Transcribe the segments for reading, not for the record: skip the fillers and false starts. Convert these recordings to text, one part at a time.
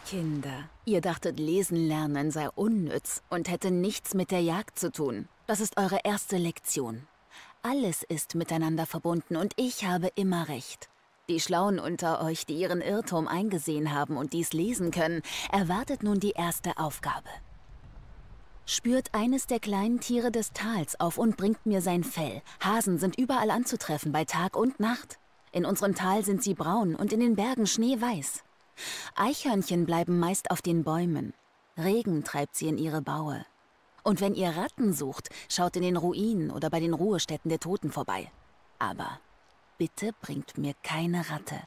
Kinder, ihr dachtet, Lesen lernen sei unnütz und hätte nichts mit der Jagd zu tun. Das ist eure erste Lektion. Alles ist miteinander verbunden und ich habe immer recht. Die Schlauen unter euch, die ihren Irrtum eingesehen haben und dies lesen können, erwartet nun die erste Aufgabe. Spürt eines der kleinen Tiere des Tals auf und bringt mir sein Fell. Hasen sind überall anzutreffen, bei Tag und Nacht. In unserem Tal sind sie braun und in den Bergen schneeweiß. Eichhörnchen bleiben meist auf den Bäumen. Regen treibt sie in ihre Baue. Und wenn ihr Ratten sucht, schaut in den Ruinen oder bei den Ruhestätten der Toten vorbei. Aber bitte bringt mir keine Ratte.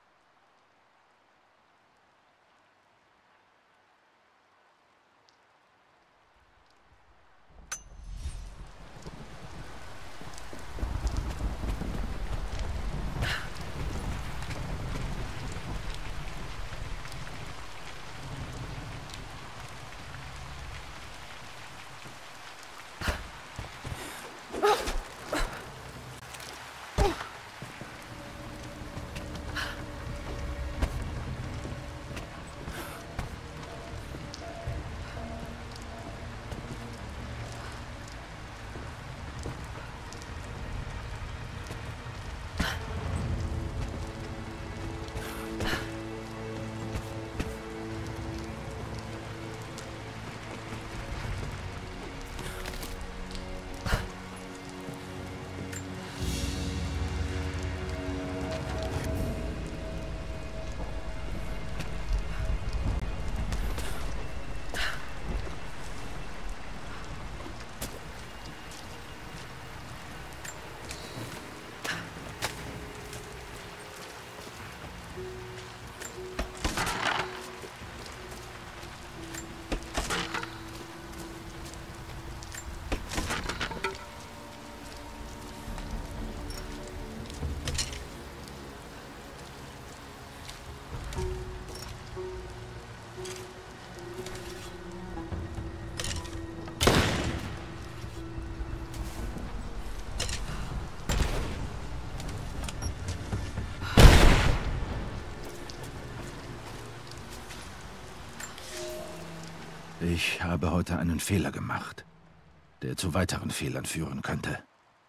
Ich habe heute einen Fehler gemacht, der zu weiteren Fehlern führen könnte.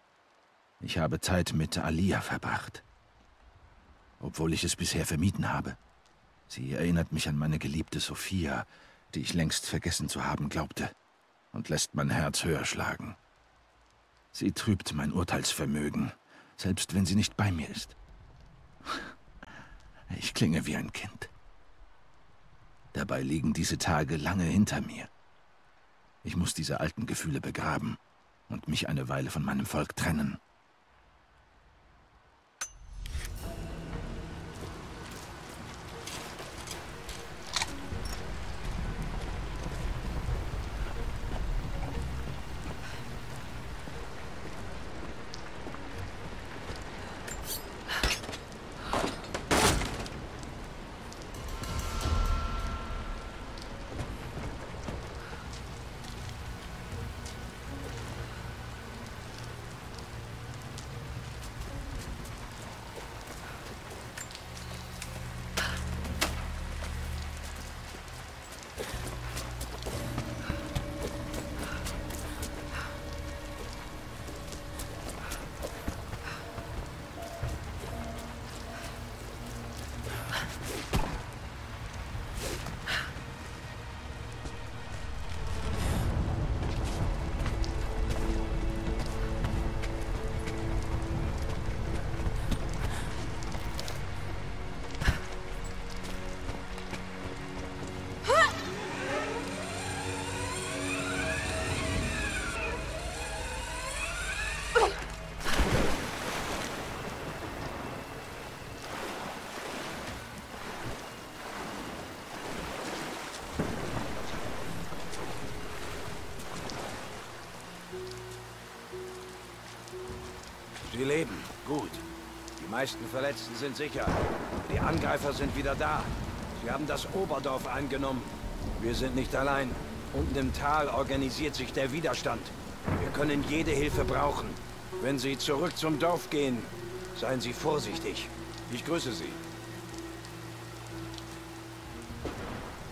Ich habe Zeit mit Alia verbracht, obwohl ich es bisher vermieden habe. Sie erinnert mich an meine geliebte Sophia, die ich längst vergessen zu haben glaubte, und lässt mein Herz höher schlagen. Sie trübt mein Urteilsvermögen, selbst wenn sie nicht bei mir ist. Ich klinge wie ein Kind. Dabei liegen diese Tage lange hinter mir. Ich muss diese alten Gefühle begraben und mich eine Weile von meinem Volk trennen. Sie leben. Gut. Die meisten Verletzten sind sicher. Die Angreifer sind wieder da. Sie haben das Oberdorf eingenommen. Wir sind nicht allein. Unten im Tal organisiert sich der Widerstand. Wir können jede Hilfe brauchen. Wenn Sie zurück zum Dorf gehen, seien Sie vorsichtig. Ich grüße Sie.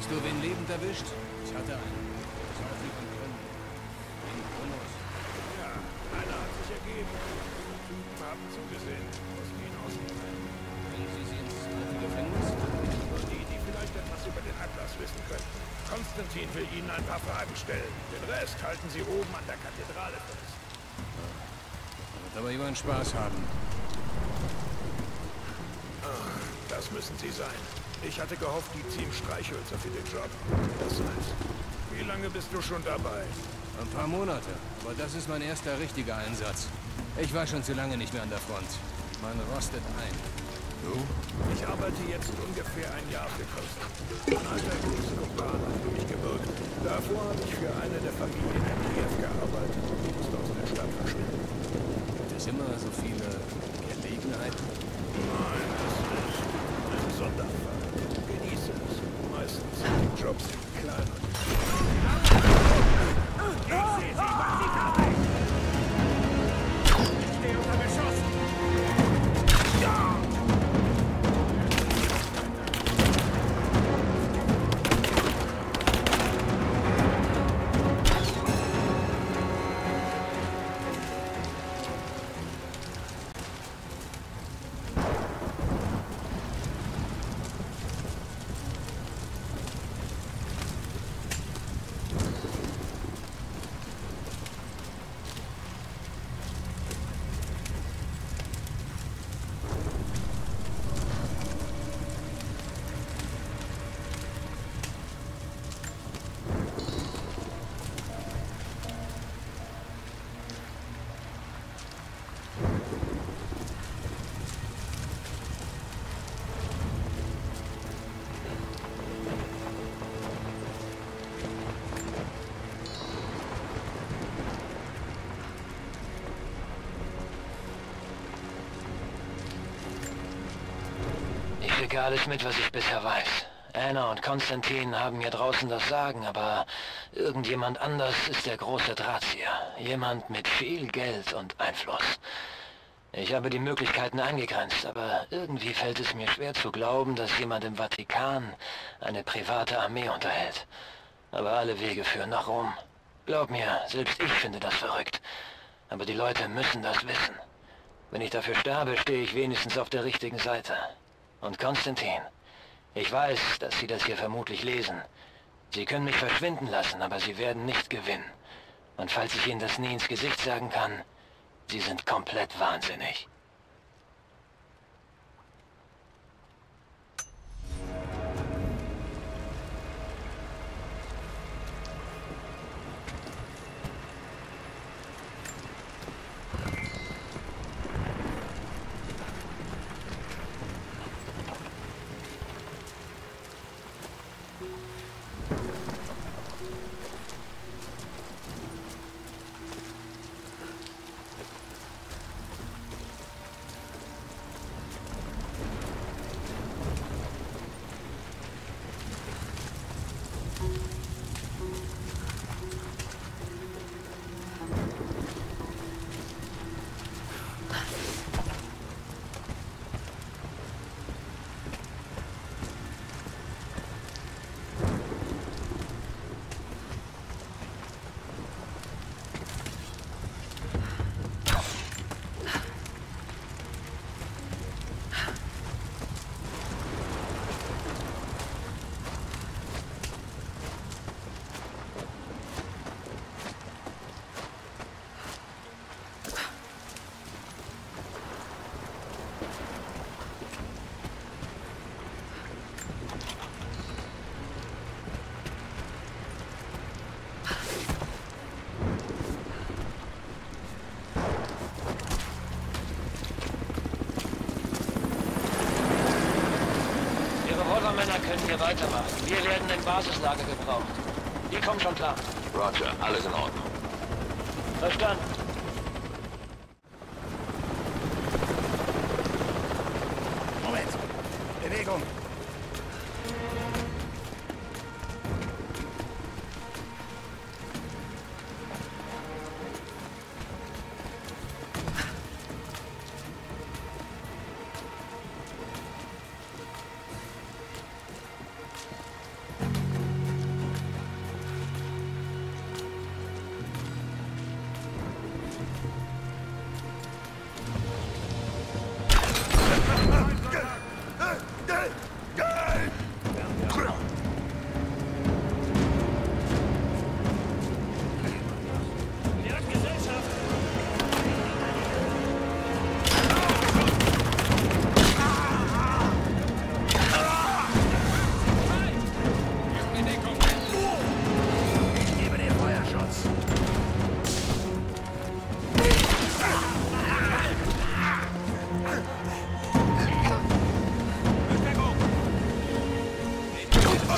Hast du wen lebend erwischt? Ich hatte einen. Das war auf jemanden können. Wegen Kronos. Ja, einer hat sich ergeben. Die Typen haben zugesehen, was ihn ausnehmen. Bringen Sie sie ins alte Gefängnis? Nur die, die vielleicht etwas über den Atlas wissen können. Konstantin will ihnen ein paar Fragen stellen. Den Rest halten sie oben an der Kathedrale fest. Da wird aber jemand Spaß haben. Das müssen sie sein. Ich hatte gehofft, die ziehen Streichhölzer für den Job. Das heißt, wie lange bist du schon dabei? Ein paar Monate. Aber das ist mein erster richtiger Einsatz. Ich war schon zu lange nicht mehr an der Front. Man rostet ein. Du? Ich arbeite jetzt ungefähr ein Jahr für Konstantin. Mein alter Kriegskumpan hat für mich gewirkt. Davor habe ich für eine der Familien in Kiew gearbeitet und musste aus der Stadt verschwinden. Gibt es immer so viele Gelegenheiten? Nein, das ist ein Sonderfall. Genieße es. Meistens sind die Jobs klein und... Ich sehe sie, was sie dabei! Ich stehe unter Beschuss! Ja! Ich kriege alles mit, was ich bisher weiß. Anna und Konstantin haben hier draußen das Sagen, aber irgendjemand anders ist der große Drahtzieher. Jemand mit viel Geld und Einfluss. Ich habe die Möglichkeiten eingegrenzt, aber irgendwie fällt es mir schwer zu glauben, dass jemand im Vatikan eine private Armee unterhält. Aber alle Wege führen nach Rom. Glaub mir, selbst ich finde das verrückt. Aber die Leute müssen das wissen. Wenn ich dafür sterbe, stehe ich wenigstens auf der richtigen Seite. Und Konstantin, ich weiß, dass Sie das hier vermutlich lesen. Sie können mich verschwinden lassen, aber Sie werden nicht gewinnen. Und falls ich Ihnen das nie ins Gesicht sagen kann, Sie sind komplett wahnsinnig. Männer können hier weitermachen. Wir werden im Basislager gebraucht. Die kommen schon klar. Roger, alles in Ordnung. Verstanden. Moment! Bewegung!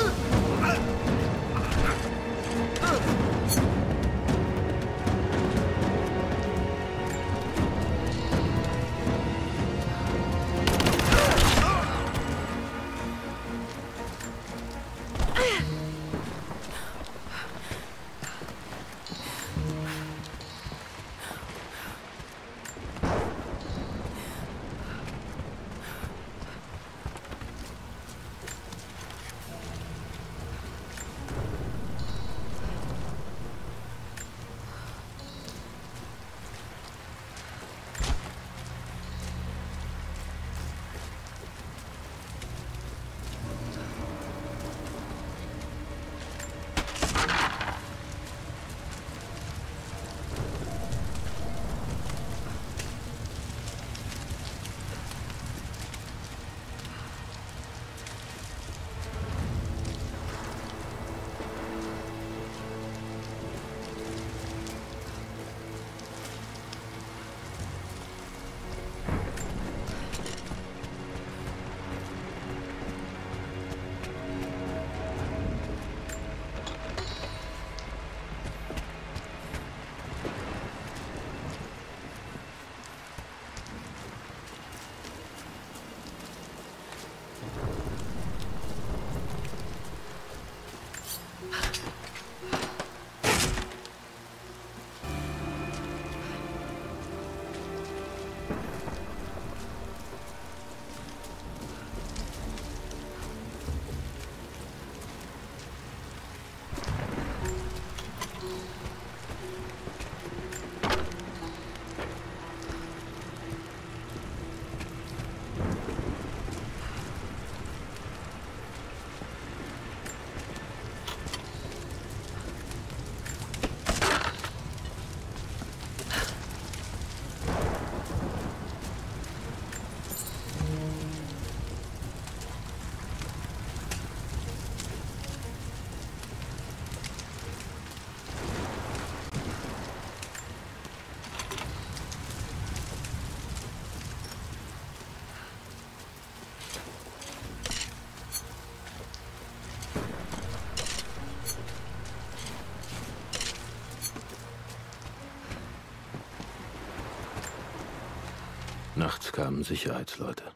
Nachts kamen Sicherheitsleute.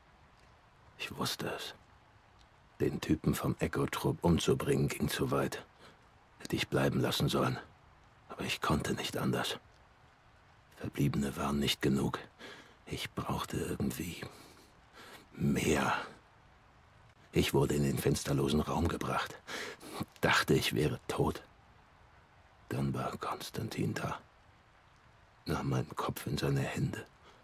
Ich wusste es. Den Typen vom Echo-Trupp umzubringen ging zu weit. Hätte ich bleiben lassen sollen. Aber ich konnte nicht anders. Verbliebene waren nicht genug. Ich brauchte irgendwie mehr. Ich wurde in den fensterlosen Raum gebracht. Dachte, ich wäre tot. Dann war Konstantin da. Nahm meinen Kopf in seine Hände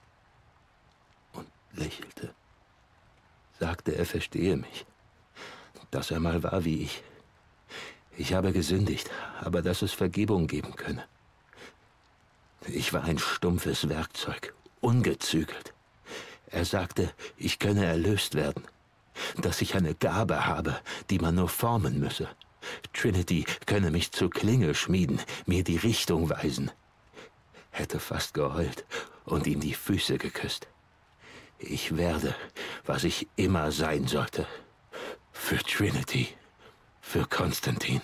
und lächelte. Sagte, er verstehe mich. Dass er mal war wie ich. Ich habe gesündigt, aber dass es Vergebung geben könne. Ich war ein stumpfes Werkzeug, ungezügelt. Er sagte, ich könne erlöst werden. Dass ich eine Gabe habe, die man nur formen müsse. Trinity könne mich zur Klinge schmieden, mir die Richtung weisen. Hätte fast geheult und ihm die Füße geküsst. Ich werde, was ich immer sein sollte. Für Trinity, für Konstantin.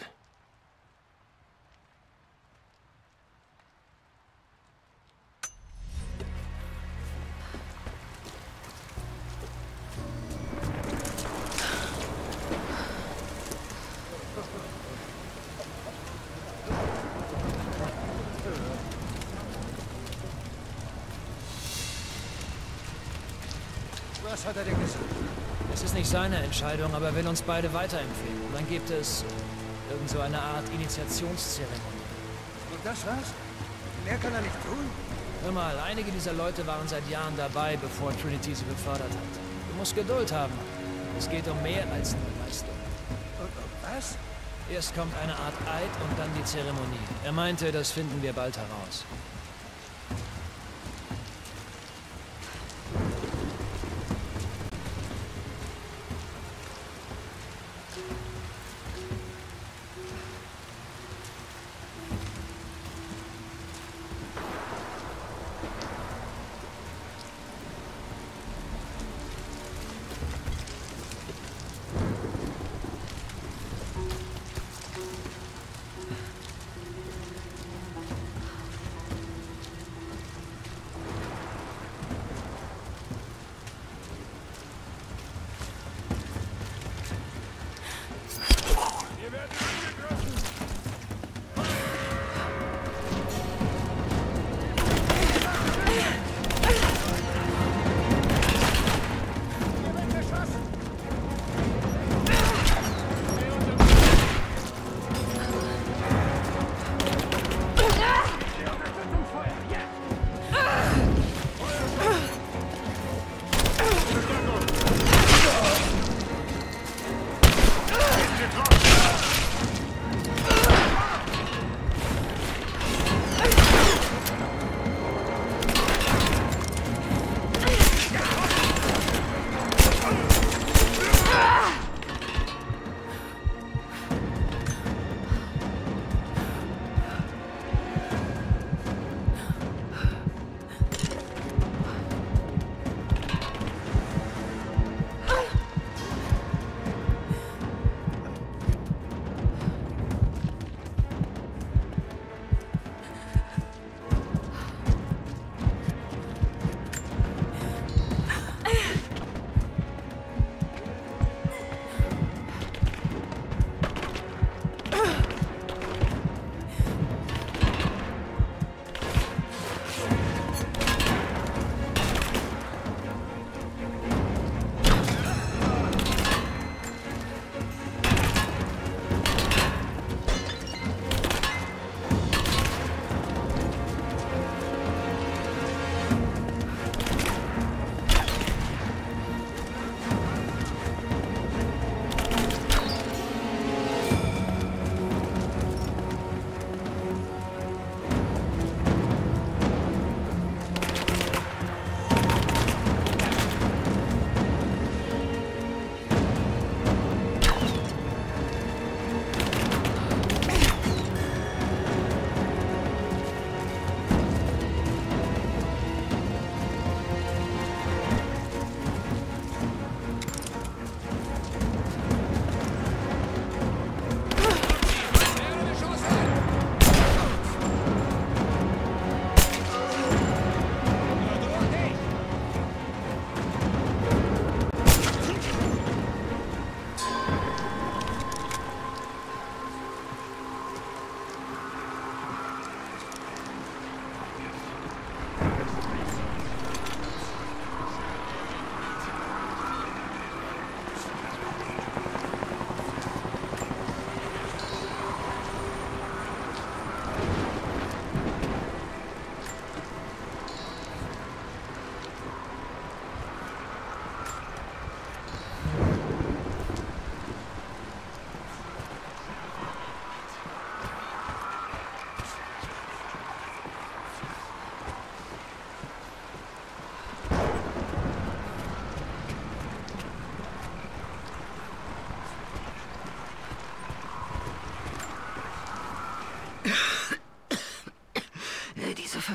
Was hat er dir gesagt? Es ist nicht seine Entscheidung, aber er will uns beide weiterempfehlen. Und dann gibt es irgend so eine Art Initiationszeremonie. Und das war's? Mehr kann er nicht tun? Hör mal, einige dieser Leute waren seit Jahren dabei, bevor Trinity sie befördert hat. Du musst Geduld haben. Es geht um mehr als nur Leistung. Und um was? Erst kommt eine Art Eid und dann die Zeremonie. Er meinte, das finden wir bald heraus.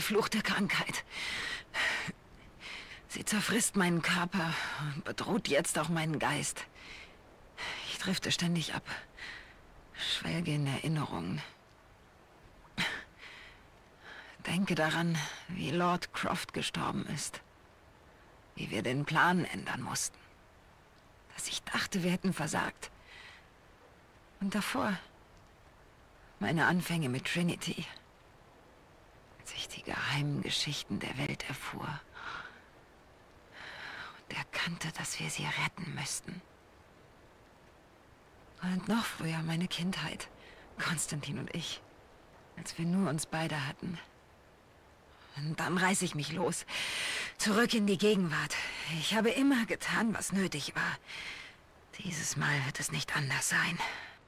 verfluchte Krankheit. Sie zerfrisst meinen Körper und bedroht jetzt auch meinen Geist. Ich drifte ständig ab, schwelge in Erinnerungen. Denke daran, wie Lord Croft gestorben ist. Wie wir den Plan ändern mussten. Dass ich dachte, wir hätten versagt. Und davor meine Anfänge mit Trinity. Als ich die geheimen Geschichten der Welt erfuhr und erkannte, dass wir sie retten müssten. Und noch früher meine Kindheit, Konstantin und ich, als wir nur uns beide hatten. Und dann reiße ich mich los, zurück in die Gegenwart. Ich habe immer getan, was nötig war. Dieses Mal wird es nicht anders sein.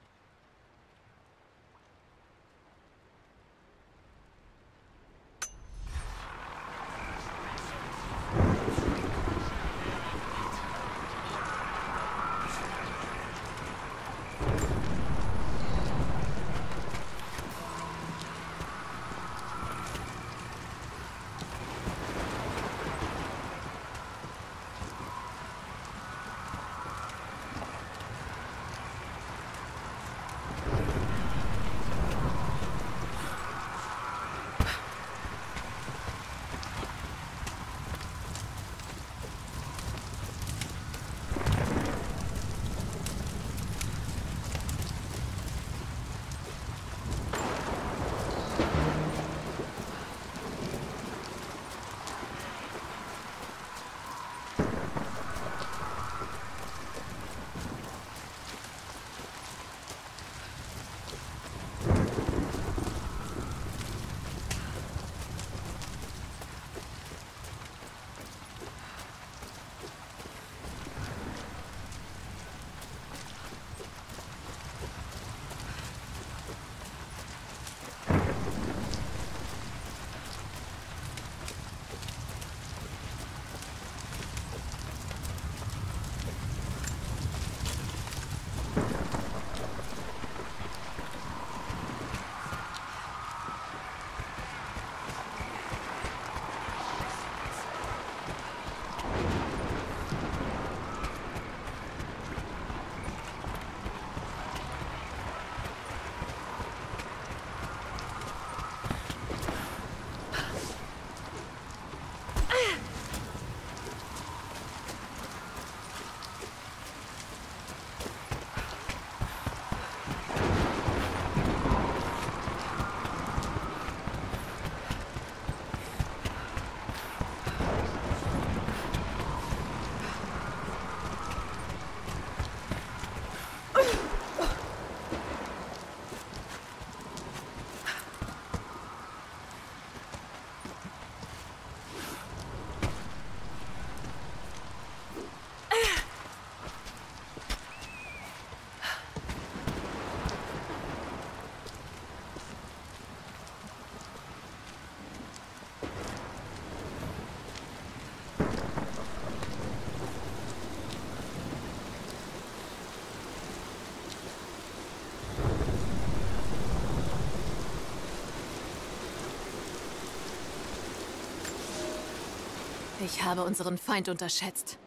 Ich habe unseren Feind unterschätzt.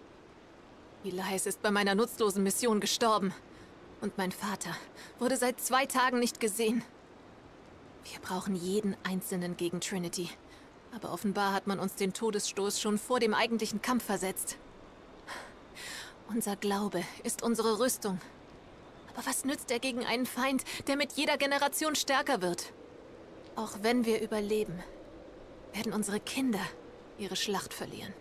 Elias ist bei meiner nutzlosen Mission gestorben. Und mein Vater wurde seit 2 Tagen nicht gesehen. Wir brauchen jeden Einzelnen gegen Trinity. Aber offenbar hat man uns den Todesstoß schon vor dem eigentlichen Kampf versetzt. Unser Glaube ist unsere Rüstung. Aber was nützt er gegen einen Feind, der mit jeder Generation stärker wird? Auch wenn wir überleben, werden unsere Kinder ihre Schlacht verlieren.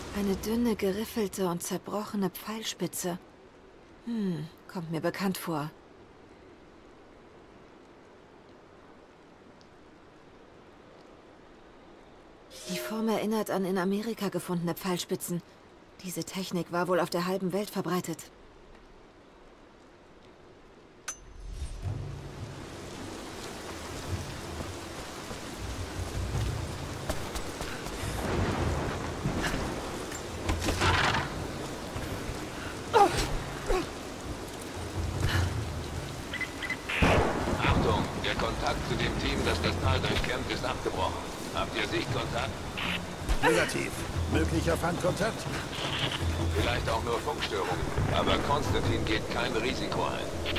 Eine dünne, geriffelte und zerbrochene Pfeilspitze. Kommt mir bekannt vor. Die Form erinnert an in Amerika gefundene Pfeilspitzen. Diese Technik war wohl auf der halben Welt verbreitet. Achtung, der Kontakt zu dem Team, das das Tal durchkämmt, ist abgebrochen. Habt ihr Sichtkontakt? Negativ. Möglicher Feindkontakt? Vielleicht auch nur Funkstörungen. Aber Konstantin geht kein Risiko ein.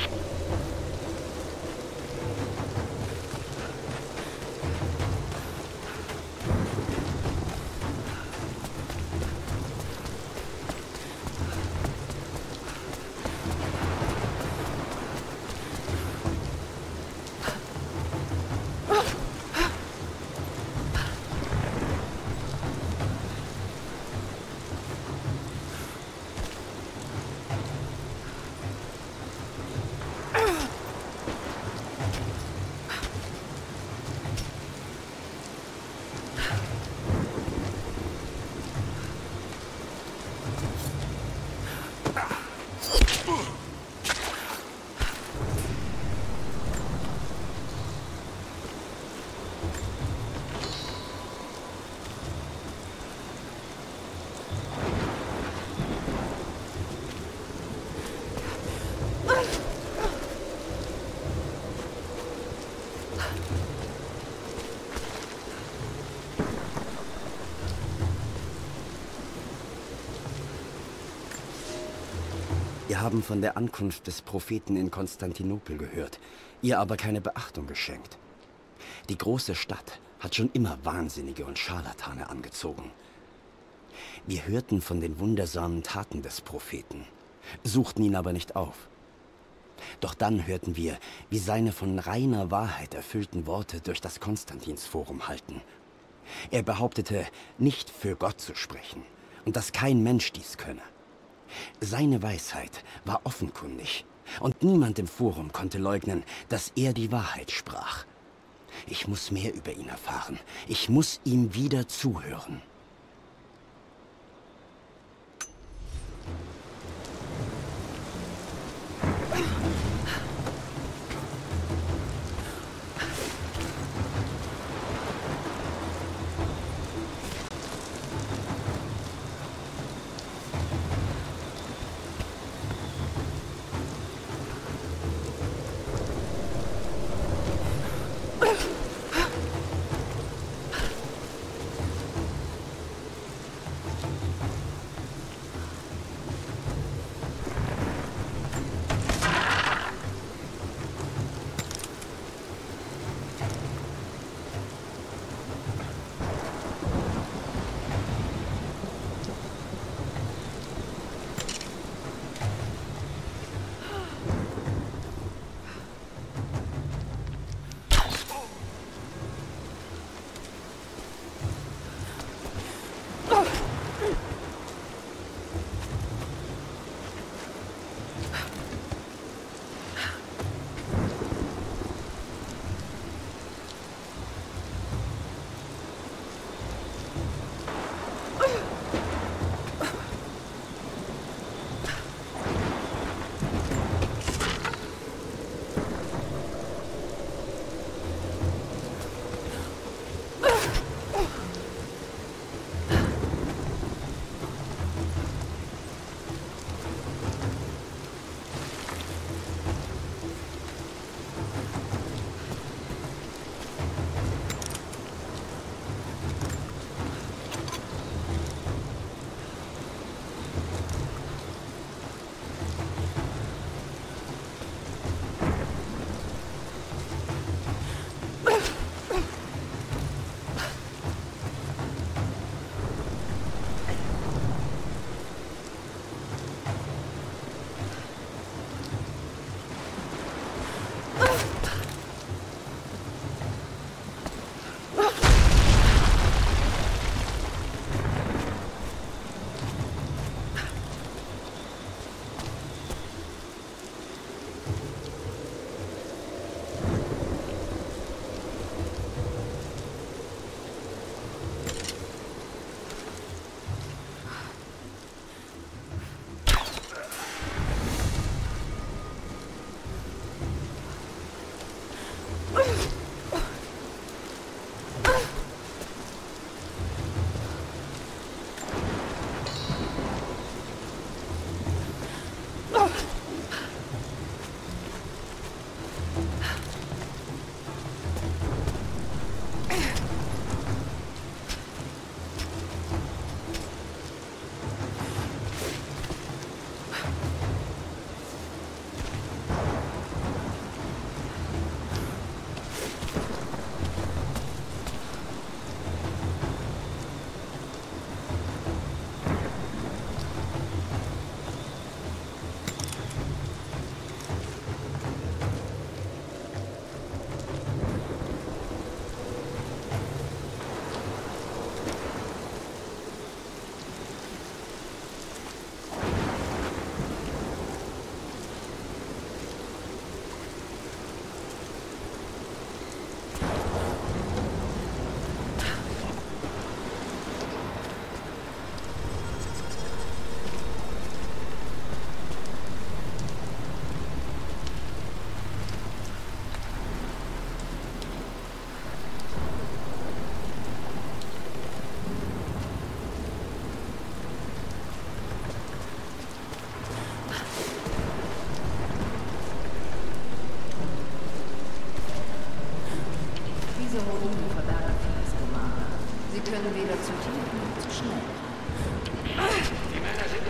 Wir haben von der Ankunft des Propheten in Konstantinopel gehört, ihr aber keine Beachtung geschenkt. Die große Stadt hat schon immer Wahnsinnige und Scharlatane angezogen. Wir hörten von den wundersamen Taten des Propheten, suchten ihn aber nicht auf. Doch dann hörten wir, wie seine von reiner Wahrheit erfüllten Worte durch das Konstantinsforum hallten. Er behauptete, nicht für Gott zu sprechen und dass kein Mensch dies könne. Seine Weisheit war offenkundig und niemand im Forum konnte leugnen, dass er die Wahrheit sprach. Ich muss mehr über ihn erfahren. Ich muss ihm wieder zuhören.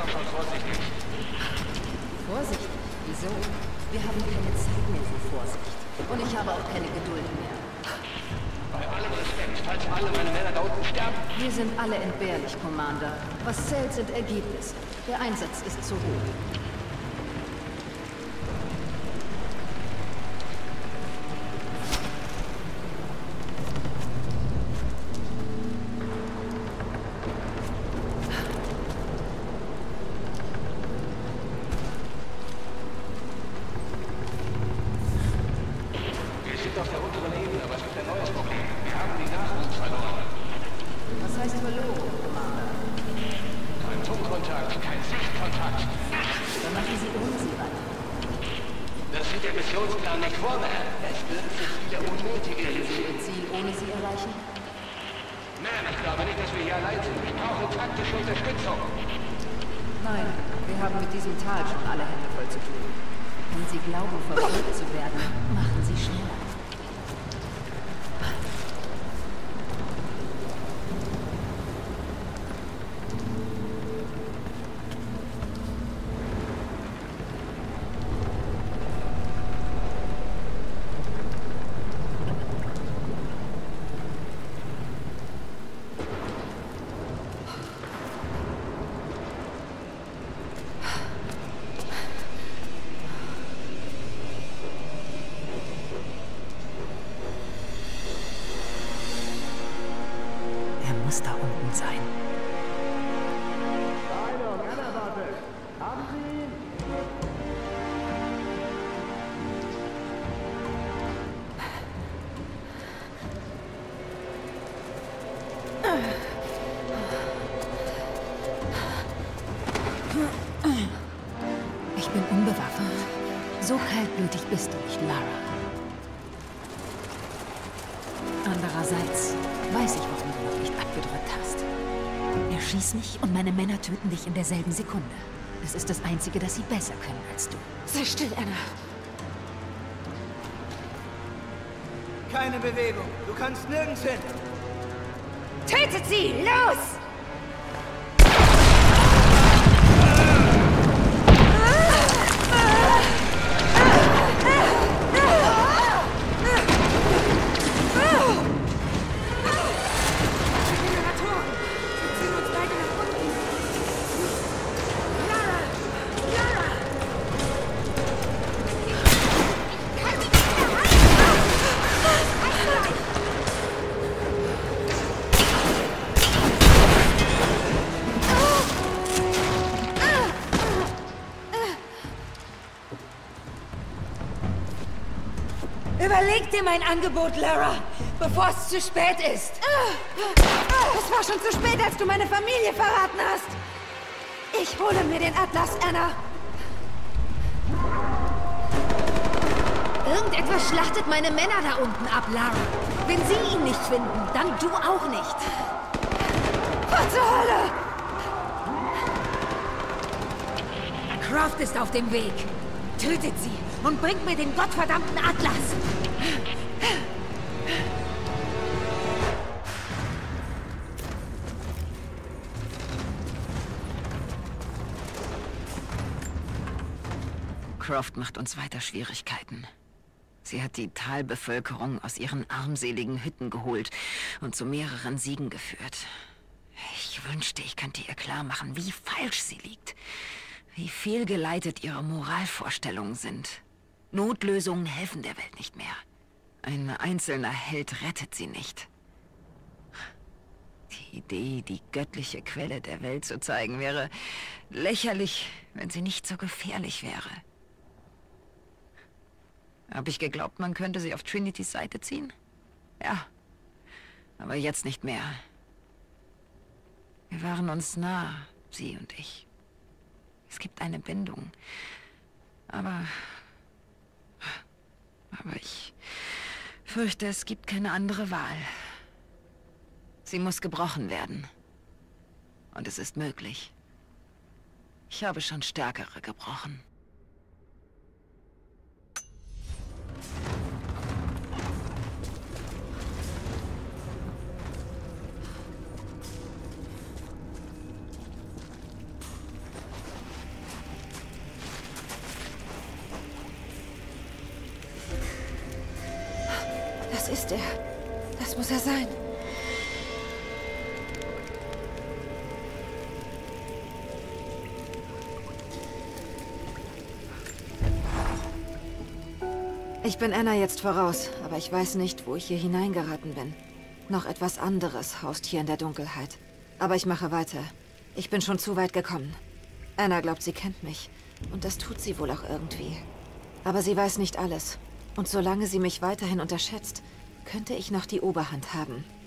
doch schon vorsichtig. Vorsichtig? Wieso? Wir haben keine Zeit mehr für Vorsicht. Und ich habe auch keine Geduld mehr. Bei allem Respekt, falls alle meine Männer da unten sterben. Wir sind alle entbehrlich, Commander. Was zählt, sind Ergebnisse. Der Einsatz ist zu hoch. Da unten sein. Haben Sie ihn? Ich bin unbewaffnet. So kaltblütig bist du nicht, Lara. Andererseits weiß ich, warum du noch nicht abgedrückt hast. Erschieß mich und meine Männer töten dich in derselben Sekunde. Es ist das Einzige, das sie besser können als du. Sei still, Anna. Keine Bewegung. Du kannst nirgends hin. Tötet sie! Los! Überleg dir mein Angebot, Lara, bevor es zu spät ist. Es war schon zu spät, als du meine Familie verraten hast. Ich hole mir den Atlas, Anna. Irgendetwas schlachtet meine Männer da unten ab, Lara. Wenn sie ihn nicht finden, dann du auch nicht. Was zur Hölle? Croft ist auf dem Weg. Tötet sie und bringt mir den gottverdammten Atlas. Croft macht uns weiter Schwierigkeiten. Sie hat die Talbevölkerung aus ihren armseligen Hütten geholt und zu mehreren Siegen geführt. Ich wünschte, ich könnte ihr klar machen, wie falsch sie liegt. Wie fehlgeleitet ihre Moralvorstellungen sind. Notlösungen helfen der Welt nicht mehr. Ein einzelner Held rettet sie nicht. Die Idee, die göttliche Quelle der Welt zu zeigen, wäre lächerlich, wenn sie nicht so gefährlich wäre. Habe ich geglaubt, man könnte sie auf Trinitys Seite ziehen? Ja, aber jetzt nicht mehr. Wir waren uns nah, sie und ich. Es gibt eine Bindung. Aber ich fürchte, es gibt keine andere Wahl. Sie muss gebrochen werden. Und es ist möglich. Ich habe schon stärkere gebrochen. ist er. Das muss er sein. Ich bin Anna jetzt voraus, aber ich weiß nicht, wo ich hier hineingeraten bin. Noch etwas anderes haust hier in der Dunkelheit. Aber ich mache weiter. Ich bin schon zu weit gekommen. Anna glaubt, sie kennt mich. Und das tut sie wohl auch irgendwie. Aber sie weiß nicht alles. Und solange sie mich weiterhin unterschätzt, könnte ich noch die Oberhand haben.